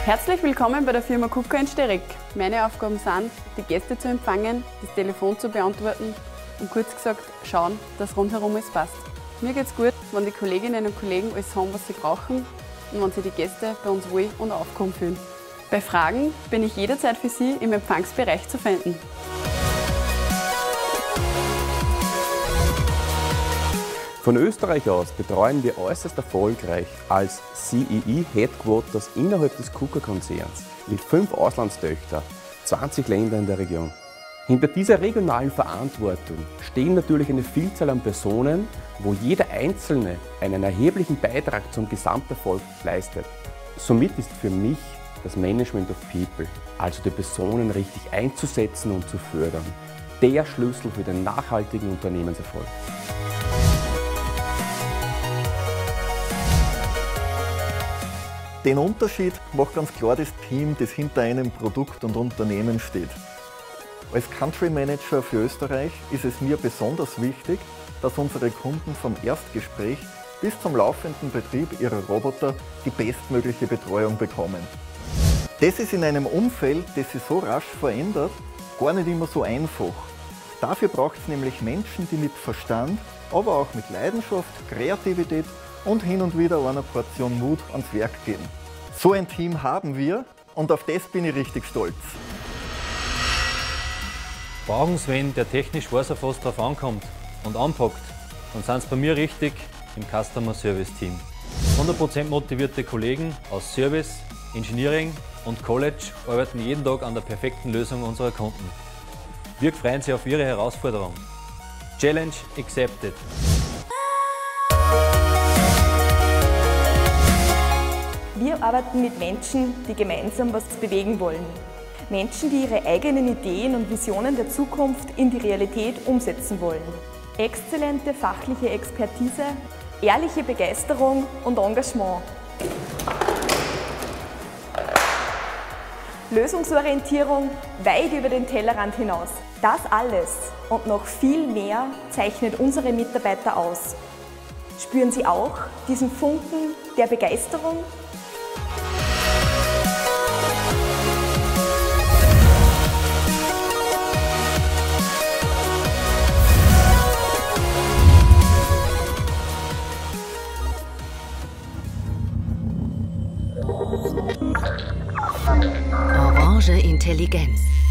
Herzlich willkommen bei der Firma KUKA in Steyregg. Meine Aufgaben sind, die Gäste zu empfangen, das Telefon zu beantworten und kurz gesagt schauen, dass rundherum alles passt. Mir geht's gut, wenn die Kolleginnen und Kollegen alles haben, was sie brauchen und wenn sich die Gäste bei uns wohl und aufgehoben fühlen. Bei Fragen bin ich jederzeit für Sie im Empfangsbereich zu finden. Von Österreich aus betreuen wir äußerst erfolgreich als CEE Headquarters innerhalb des KUKA-Konzerns mit 5 Auslandstöchtern, 20 Ländern in der Region. Hinter dieser regionalen Verantwortung stehen natürlich eine Vielzahl an Personen, wo jeder Einzelne einen erheblichen Beitrag zum Gesamterfolg leistet. Somit ist für mich das Management of People, also die Personen richtig einzusetzen und zu fördern, der Schlüssel für den nachhaltigen Unternehmenserfolg. Den Unterschied macht ganz klar das Team, das hinter einem Produkt und Unternehmen steht. Als Country Manager für Österreich ist es mir besonders wichtig, dass unsere Kunden vom Erstgespräch bis zum laufenden Betrieb ihrer Roboter die bestmögliche Betreuung bekommen. Das ist in einem Umfeld, das sich so rasch verändert, gar nicht immer so einfach. Dafür braucht es nämlich Menschen, die mit Verstand, aber auch mit Leidenschaft, Kreativität und hin und wieder einer Portion Mut ans Werk gehen. So ein Team haben wir und auf das bin ich richtig stolz. Brauchen Sie wen, der technisch weiß, auf was drauf ankommt und anpackt, dann sind Sie bei mir richtig im Customer Service Team. 100% motivierte Kollegen aus Service, Engineering und College arbeiten jeden Tag an der perfekten Lösung unserer Kunden. Wir freuen sich auf Ihre Herausforderung. Challenge accepted! Wir arbeiten mit Menschen, die gemeinsam was bewegen wollen. Menschen, die ihre eigenen Ideen und Visionen der Zukunft in die Realität umsetzen wollen. Exzellente fachliche Expertise, ehrliche Begeisterung und Engagement. Lösungsorientierung weit über den Tellerrand hinaus. Das alles und noch viel mehr zeichnet unsere Mitarbeiter aus. Spüren Sie auch diesen Funken der Begeisterung? Orange Intelligenz.